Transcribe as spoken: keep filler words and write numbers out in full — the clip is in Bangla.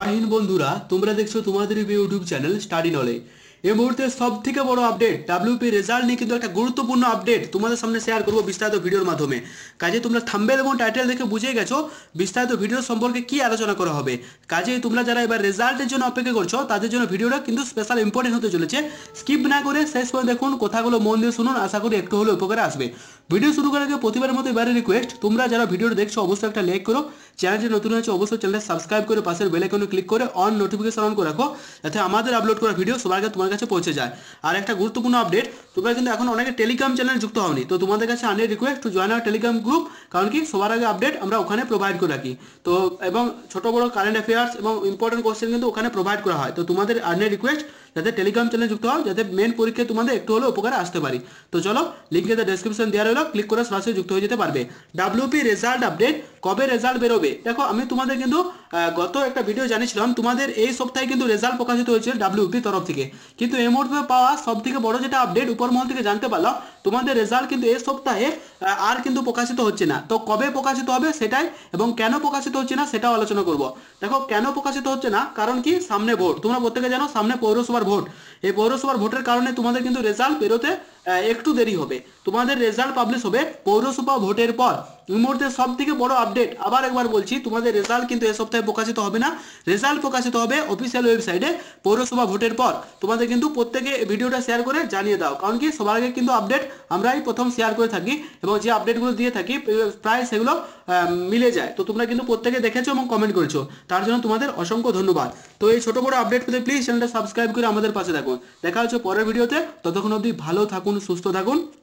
আহিন বন্ধুরা, তোমরা দেখছো তোমাদের ইউটিউব চ্যানেল স্টাডি নলেজ। এই মুহূর্তে সব থেকে বড় আপডেট ডাব্লিউপি রেজাল্ট নিয়ে কিন্তু একটা গুরুত্বপূর্ণ আপডেট তোমাদের সামনে শেয়ার করবো বিস্তারিত ভিডিওর মাধ্যমে। কাজে তোমরা থাম্বনেল এবং টাইটেল দেখে বুঝে গেছো বিস্তারিত ভিডিও সম্পর্কে কি আলোচনা করা হবে। কাজে তোমরা যারা এবার রেজাল্টের জন্য অপেক্ষা করছো তাদের জন্য ভিডিওটা কিন্তু স্পেশাল ইম্পর্টেন্ট হতে চলেছে। স্কিপ না করে শেষ পর্যন্ত দেখুন, কথাগুলো মন দিয়ে শুনুন, আশা করি একটু হলেও উপকারে আসবে। ভিডিও শুরু করার আগে প্রতিবারের মতো এবারে রিকোয়েস্ট, তোমরা যারা ভিডিওটা দেখছো অবশ্যই একটা লাইক করো, চ্যানেলটি নতুন হয়েছে অবশ্যই চ্যানেলটা সাবস্ক্রাইব করে পাশের বেল আইকনে ক্লিক করে অন নোটিফিকেশন অন করে রাখো, যাতে আমাদের আপলোড করা ভিডিও সবার আগে তোমার কাছে পৌঁছে যায়। আর একটা গুরুত্বপূর্ণ আপডেট, তোমরা কিন্তু এখন অনেকে টেলিগ্রাম চ্যানেল যুক্ত হওনি, তো তোমাদের কাছে আনের request to join our Telegram group, কারণ কি সবার আগে আপডেট আমরা ওখানে প্রোভাইড করে রাখি। তো এবং ছোট বড় কারেন্ট অ্যাফেয়ার্স এবং ইম্পর্টেন্ট কোশ্চেন কিন্তু ওখানে প্রোভাইড করা হয়। তো তোমাদের আনের রিকোয়েস্ট যাতে টেলিগ্রাম চ্যানেল যুক্ত হও, যাতে মেন পরীক্ষায় তোমাদের একটু হলেও উপকারে আসতে পারি। তো চলো, লিঙ্কে ডেসক্রিপশন দেওয়া রইলো, ক্লিক করে সরাসরি যুক্ত হয়ে যেতে পারবে। ডাব্লিউপি রেজাল্ট আপডেট, কবে রেজাল্ট বেরোবে? দেখো, আমি তোমাদের কিন্তু গত একটা ভিডিও জানিয়েছিলাম তোমাদের এই সপ্তাহে কিন্তু রেজাল্ট প্রকাশিত হয়েছে ডাব্লিউপি তরফ থেকে, কিন্তু এই মুহূর্তে পাওয়া সব থেকে বড় যেটা আপডেট উপর মহল থেকে জানতে পারলাম, তোমাদের রেজাল্ট কিন্তু এই সপ্তাহে আর কিন্তু প্রকাশিত হচ্ছে না। তো কবে প্রকাশিত হবে সেটাই, এবং কেন প্রকাশিত হচ্ছে না সেটাও আলোচনা করব। দেখো, কেন প্রকাশিত হচ্ছে না, কারণ কি সামনে ভোট, তোমরা প্রত্যেকে জানো সামনে পৌরসভার ভোট। এই পৌরসভার ভোটের কারণে তোমাদের কিন্তু রেজাল্ট বেরোতে একটু দেরি হবে। তোমাদের রেজাল্ট পাবলিশ হবে পৌরসভা ভোটের পর। এই মুহূর্তে সব থেকে বড় আপডেট, আবার একবার বলছি, তোমাদের রেজাল্ট কিন্তু এই সপ্তাহে প্রকাশিত হবে না। রেজাল্ট প্রকাশিত হবে অফিসিয়াল ওয়েবসাইটে পৌরসভা ভোটের পর। তোমাদের কিন্তু প্রত্যেকে ভিডিওটা শেয়ার করে জানিয়ে দাও, কারণ কি সবার আগে কিন্তু আপডেট আমরাই প্রথম শেয়ার করে থাকি, এবং যে আপডেটগুলো দিয়ে থাকি প্রায় সেগুলো মিলে যায়। তো তোমরা কিন্তু প্রত্যেকে দেখেছো এবং কমেন্ট করেছো, তার জন্য তোমাদের অসংখ্য ধন্যবাদ। তো এই ছোট বড় আপডেট পেতে প্লিজ চ্যানেলটা সাবস্ক্রাইব করে আমাদের পাশে থাকুন। দেখা হচ্ছে পরের ভিডিওতে, ততক্ষণ অবধি ভালো থাকুন, সুস্থ থাকুন।